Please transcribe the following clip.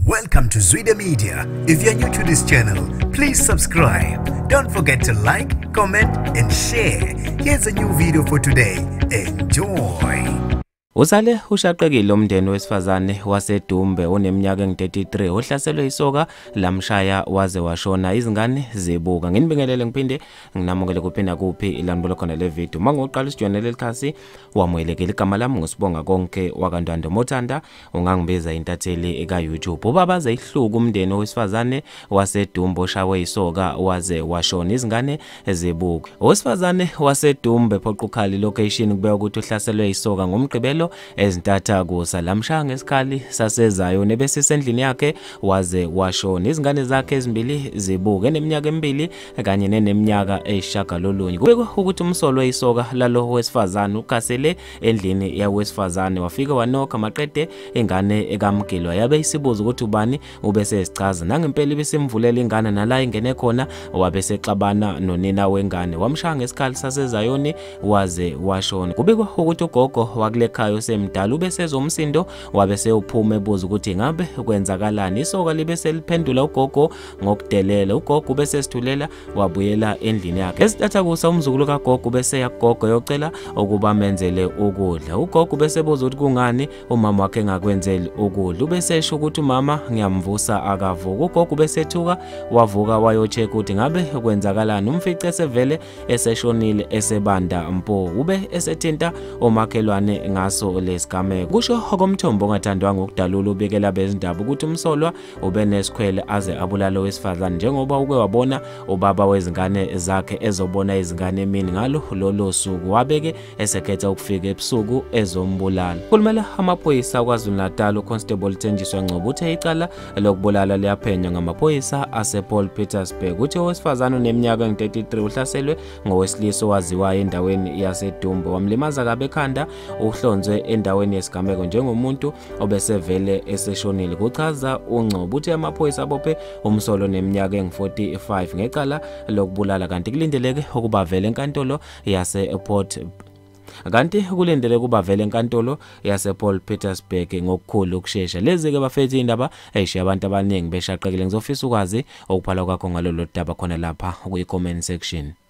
Welcome to Zwida Media. If you're new to this channel, please subscribe. Don't forget to like, comment and share. Here's a new video for today. Enjoy. Uzale ushaqekile umndeni wesifazane wasedumbe oneminyaka engu-33 ohlaselwe isoka lamshaya waze washona. Izingane zibuka. Nginibingelele ngiphinde nginamukele kuphinda kuphi ilandibolo khona le video. Mangoqala isijonele lelikhasi wamwelekela igama lami ngusibonga konke wakantwando Mothanda ungangibiza intatheli eka YouTube. Ubaba zayihluka umndeni wesifazane wasedumbe oshawe isoka waze washona. Izingane zibuka. Owesifazane wasedumbe phoqukhali location kubeka ukuthi uhlaselwe isoka ngomgqibelo ezintatha kusa lamshaya ngesikhali sasezayo nebese sendlini yakhe waze washona. Izingane zakhe ezimbili zibuka eneminyaka emibili kanye neneminyaka eyishagalolunye. Kubekwa ukuthi umsolo isoka lalo wesifazane ukhasele endlini yawesifazane wafika wanokha maqede ingane ekamgilwa yabe isibuza ukuthi ubani ubese sichaza nangempela besimvulela ingane nala ingene khona wabe sexabana nonina wengane wamshaya ngesikhali sasezayoni waze washona. Kubekwa ukuthi ugogo wakulekhaya semdala ubesezomsindo wabese uphuma ebuza ukuthi ngabe kwenzakalani. Isoka libese liphendula ugogo ngokudelela. Ugogo bese sithulela wabuyela endlini yakhe. Esitatha kusa umzukulu kagogo bese yagogo yocela ukuba menzele ukudla. Ugogo bese ebuza ukuthi kungani umama wakhe engakwenzeli ukudla. Ubese esho ukuthi umama ngiyamvusa akavuka. Ugogo bese ethuka wavuka wayocheck ukuthi ngabe kwenzakalani. Umfice esevele eseshonile esebanda mpo. Ube esethinta omakhelwane ngaso lesigameko. Kusho komthombo ongathandwanga ukudalula ubikela bezindaba ukuthi umsolwa ube nesikhwele aze abulala owesifazane njengoba uke wabona ubaba wezingane zakhe ezobona izingane emini ngalo lolo suku wabeke esekhetha ukufika ebusuku ezombulala. Kulumela amaphoyisa kwaZulu-Natal uConstable Thenjiswa Ngcobo uthe icala lokubulala liyaphenywa ngamaphoyisa asePaul Petersburg. Uthe owesifazane oneminyaka engu-33 uhlaselwe ngowesilisa owaziwayo endaweni yasedumbe wamlimaza kabe ekhanda uhlonzwe endaweni yesigameko njengomuntu obesevele eseshonile. Kuchaza uNgcobo uthi amaphoyisa abophe umsolo neminyaka engu-45 ngecala lokubulala kanti kulindeleke ukuba vele enkantolo yasePaul Petersburg ngokukhulu ukushesha. Lezi-ke bafethu indaba eyishiya abantu abaningi beshaqekile. Ngizofisa ukwazi okuphala kwakho ngalolu daba khona lapha kwi-comment section.